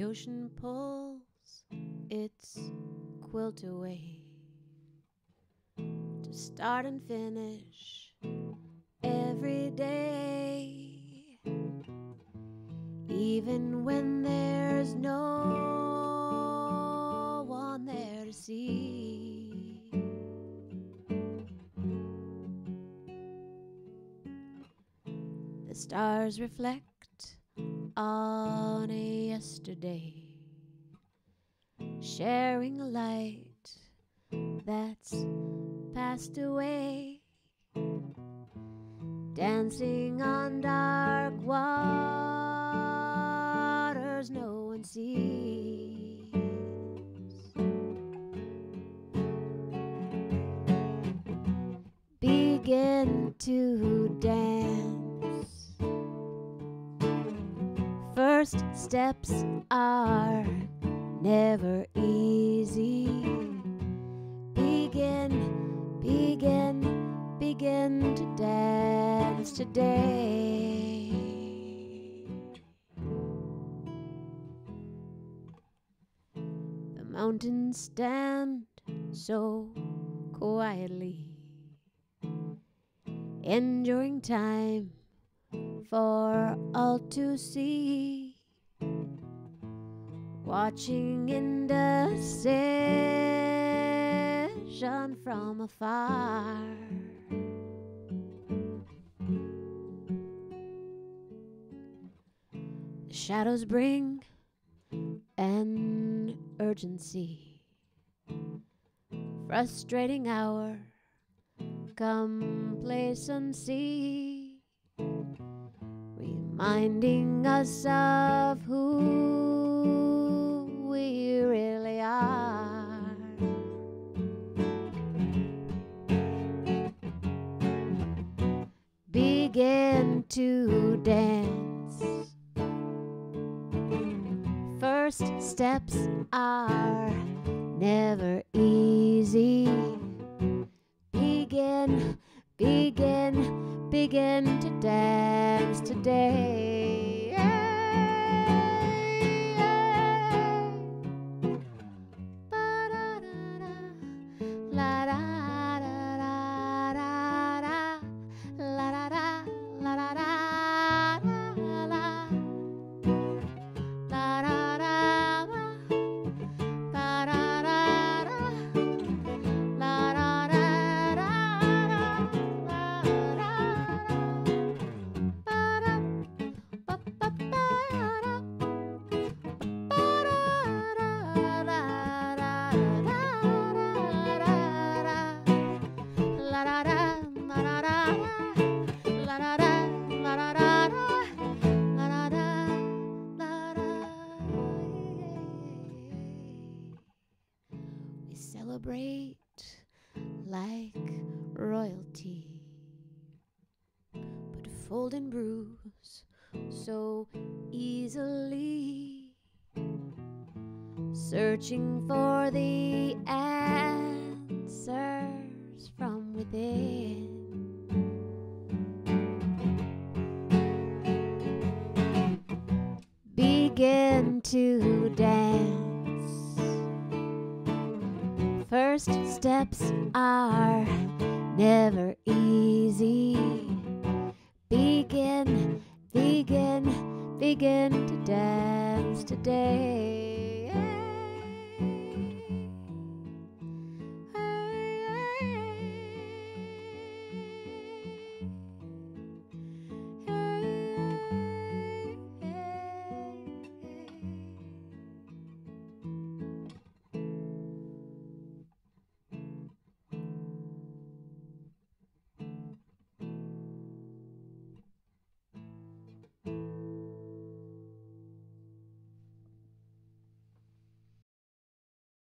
The ocean pulls its quilt away to start and finish every day, even when there's no one there to see. The stars reflect on a yesterday, sharing a light that's passed away, dancing on dark waters no one sees. Begin to dance. First steps are never easy. Begin to dance today. The mountains stand so quietly, enduring time for all to see, watching indecision from afar. The shadows bring an urgency, frustrating our complacency, reminding us of who we really are. Begin to dance. First steps are never easy. Begin to dance today. La da da da da da, la da da la da da la, la da da da da da, la da da da we celebrate like royalty, but fold and bruise so easily, searching for the answers from within. Begin to dance. First steps are never easy. Begin to dance today.